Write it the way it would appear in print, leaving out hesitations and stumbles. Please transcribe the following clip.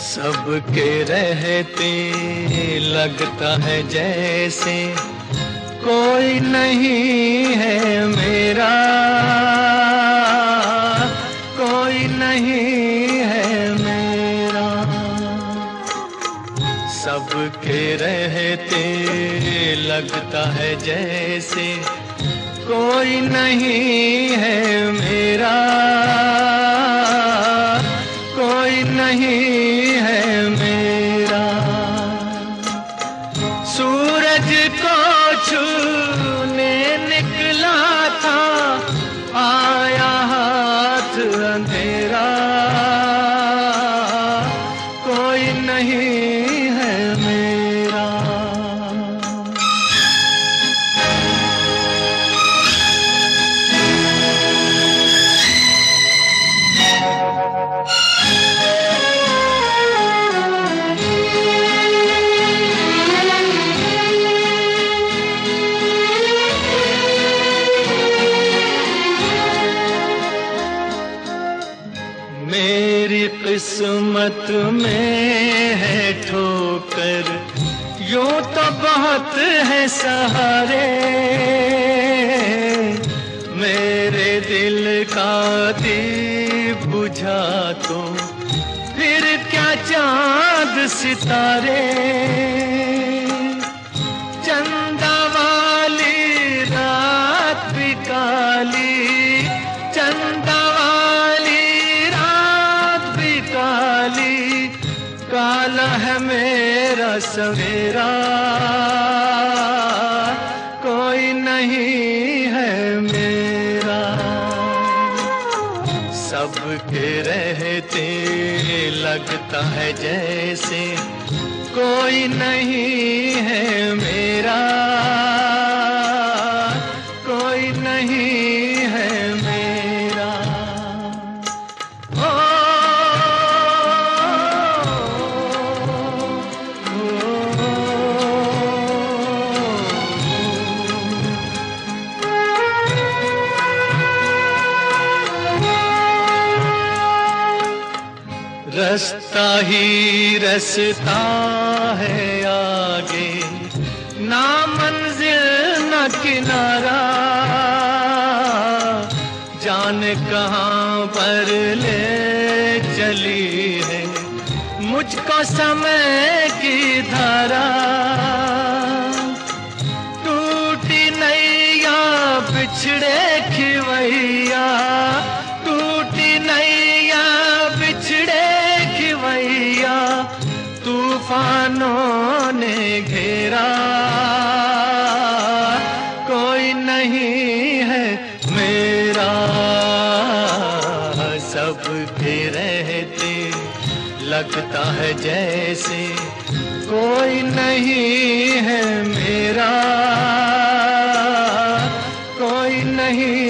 सबके रहते लगता है जैसे कोई नहीं है मेरा, कोई नहीं है मेरा। सबके रहते लगता है जैसे कोई नहीं है मेरा, कोई नहीं है मेरा। सूरज को छूने निकला था, आया हाथ अंधेरा, कोई नहीं है मेरा। मेरी किस्मत में है ठोकर, यूं तो बहुत है सहारे। मेरे दिल का दीप बुझा तो फिर क्या चांद सितारे। चंदा वाली रात भी काली, चंदा काला है मेरा सवेरा, कोई नहीं है मेरा। सबके रहते लगता है जैसे कोई नहीं है मेरा, कोई नहीं है मेरा। रास्ता ही रास्ता है आगे, ना मंजिल ना किनारा। जाने कहाँ पर ले चली है मुझको समय की धारा। टूटी नैया बिछड़े खिवैया, टूटी नैया बिछड़े खिवैया, तूफानों ने घेरा, कोई नहीं है मेरा। सबके रहते लगता है जैसे कोई नहीं है मेरा, कोई नहीं